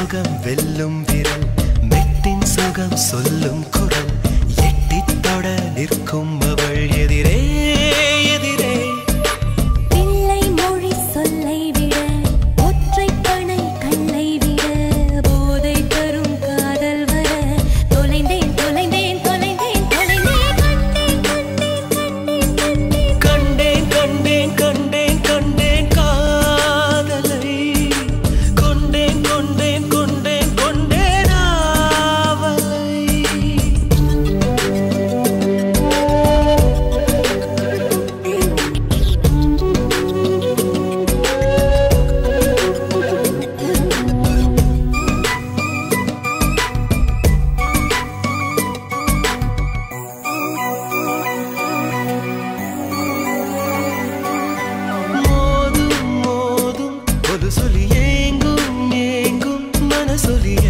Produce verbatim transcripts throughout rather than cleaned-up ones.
சுகம் வெல்லும் விரல் மெட்டின் சுகம் சொல்லும் குரல் எட்டித் தொட நிற்கும் அவள் எதிரே எதிரே பிள்ளை மொழி சொல்லை விட ஒற்றை பனை கல்லை விட போதை தரும் காதல் வர தொலைந்தேன் தொலைந்தேன் தொலைந்தேன் தொலைந்தேன் கண்டேன் கண்டேன் கண்டேன் கண்டேன் கண்டேன் காதலை கொண்டேன் கொண்டேன் கொண்டேன் கொண்டேன் ஆவலை மோதும் மோதும் ஒரு சொல்லி ஏங்கும் ஏங்கும் மனசொலியை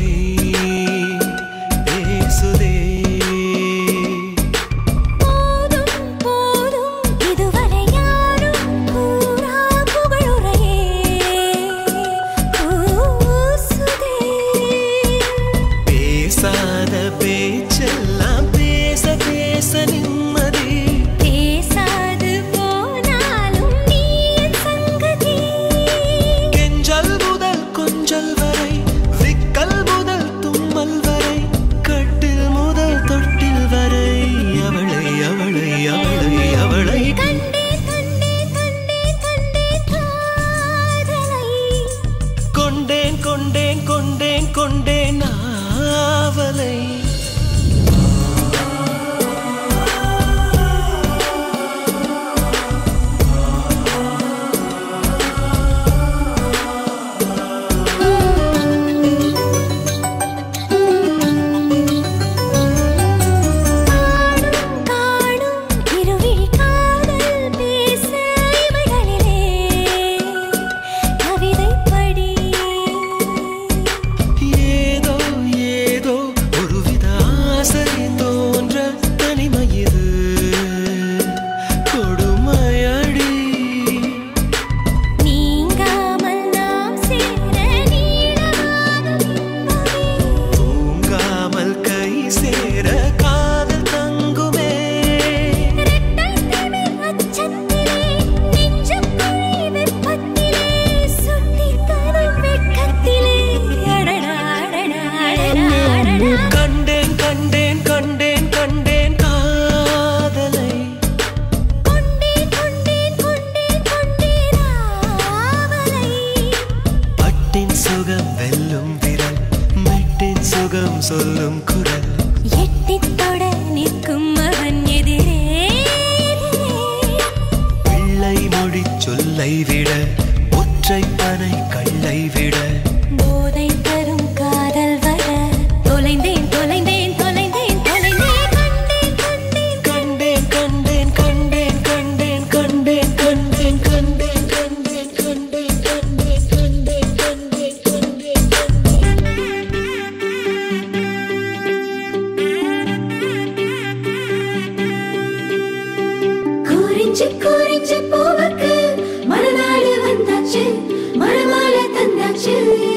பேசுதே போதும் போதும் இதுவரை யாரும் கூறா புகழுரையே கூசுதே பேசாத பேச்செல்லாம் பேச பேச நிம்மதி பேசாது போனாலும் நீ என் சங்கதி கெஞ்சல் முதல் கொஞ்சல் வரை விக்கல் முதல் தும்மல் வரை கட்டில் முதல் தொட்டில் வரை அவளை அவளை அவளை அவளை கண்டேன் கண்டேன் கண்டேன் கண்டேன் காதலை கொண்டேன் கொண்டேன் கொண்டேன் கொண்டேன் ஆவலை காணும் இருவிழி காதல் பேச இமைகளிலே கவிதை படி ஏதோ ஏதோ ஒருவித ஆசை தோன்ற தனிமையிது கொடுமையடி நீங்காமல் நாம் சேர நீளமாக தூங்காமல் கை சேர காதல் தங்குமே அச்சத்திலே நெஞ்சுக்குழி வெப்பத்திலே சுட்டி தரும் வெட்கத்திலே அடடா அடடா அடடா அடடா கண்டேன் கண்டேன் கண்டேன் கண்டேன் காதலை கொண்டேன் கொண்டேன் கொண்டேன் கொண்டேன் ஆவலை பட்டின் சுகம் வெல்லும் விரல் மெட்டின் சுகம் சொல்லும் குரல் எட்டித் தொட நிற்கும் அவன் எதிரே பிள்ளை மொழி சொல்லை விட ஒற்றை பனை கல்லை விட போதை தரும் காதல் வர தொலைந்தேன் தொலைந்தேன் தொலைந்தேன் தொலைந்தேன் கண்டேன் கண்டேன் கண்டேன் கண்டேன் கண்டேன் கண்டேன் கண்டேன் கண்டேன் கண்டேன் கண்டேன் கண்டேன் கண்டேன் கண்டேன் குறிஞ்சி குறிஞ்சி பூவுக்கு மறுநாள் வந்தாச்சு மறுமாலை தந்தாச்சு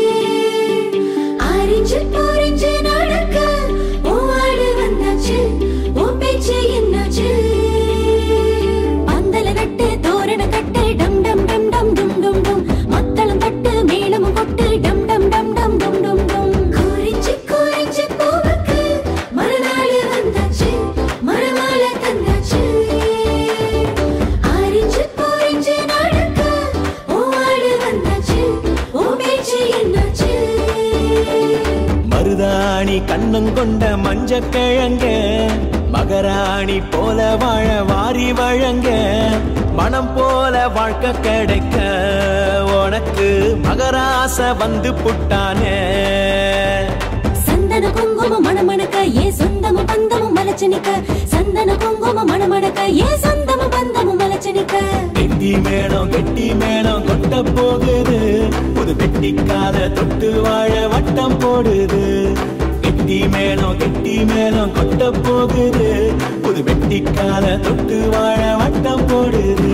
ஆரிஞ்சு பூரிஞ்சு நடக்க பூவாடு வந்தாச்சு ஓ பேச்சு என்னாச்சு பந்தல கட்டு தோரண கட்டு டம் டம் டம் டம் டும் டும் டும் மத்தளம் கட்டு மேளமும் கொட்டு டம் டம் டம் டம் டும் டும் டும் குறிஞ்சி குறிஞ்சி பூவுக்கு மறுநாள் வந்தாச்சு மறுமாலை தந்தாச்சு ஆரிஞ்சு பூரிஞ்சு நடக்க பூவாடு வந்தாச்சு ஓ பேச்சு என்னாச்சு மருதாணி கண்ணம் கொண்ட மஞ்ச கிழங்க மகராணி போல வாழ வாரி வழங்க மனம் போல வாழ்க்கை கிடைக்க உனக்கு மகராச வந்து புட்டானே சந்தன குங்குமம் மணமணக்க ஏ சொந்தமும் பந்தமும் மலச்சனிக்க சந்தன குங்குமம் மணமணக்க ஏ சொந்தமும் பந்தமும் மலச்சனிக்க கெட்டி மேளம் கெட்டி மேளம் கொட்ட போகுது புது பெட்டிக்காத தொட்டு வாழ வட்டம் போடுது கெட்டி மேளம் கெட்டி மேளம் கொட்ட போகுது புது பெட்டிக்காத தொட்டு வாழ வட்டம் போடுது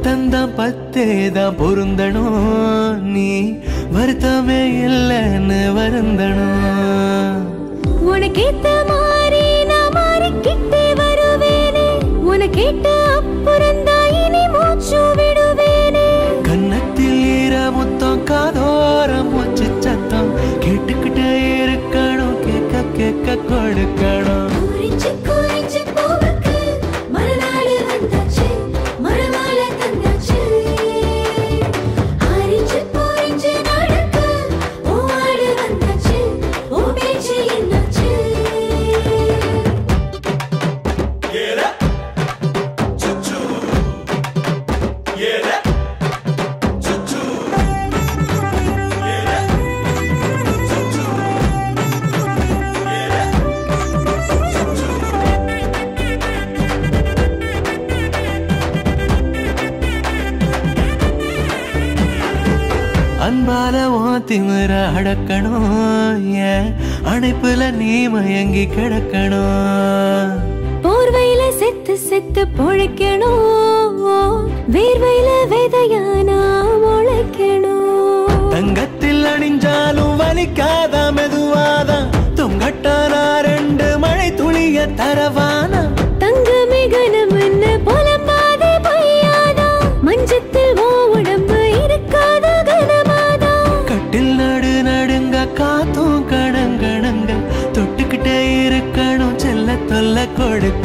முத்தந்தான் பத்தேதான் பொருந்தணும், நீ வருத்தமே இல்லைன்னு வருந்தணும். உனக்கேத்த மாதிரி நான் மாறிக்கிட்டே வருவேனே, உனக்கேட்ட அப்புறந்தான் இனி மூச்சு விடுவேனே. கன்னத்தில் ஈர முத்தம் காதோரம் மூச்சு சத்தம் கேட்டுக்கிட்டே இருக்கணும், கேட்க கேட்க கொடுக்கணும். குறிச்சு குறிச்சு பூவுக்கு மறுநாள் வந்தாச்சு, மறுமாலை தந்தாச்சு. ஆரிச்சு பூரிச்சு நடக்க உன் ஆடு வந்தாச்சு, உன் பேச்சு என்னாச்சு. அன்பால உன் திமிர அடக்கணும், ஏன் அணைப்புல நீ மயங்கி கிடக்கணும். போர்வையில செத்து செத்து பொழைக்கணும், வேர்வையில விதையானா முளைக்கணும். தங்கத்தில் அணிஞ்சாலும் வலிக்காத மெதுவாதான் தொங்கட்டானா ரெண்டு மழை துளிய தரவானா. தங்கமே கனம் என்ன புலம்பாதே பொய்யாதா, மஞ்சத்தில் ஓ உடம்பு இருக்காத கனமாதா. கட்டில் நடு நடுங்க காத்தும் கணங்கணங்க தொட்டுக்கிட்டே இருக்கணும், செல்ல தொல்ல கொடுக்க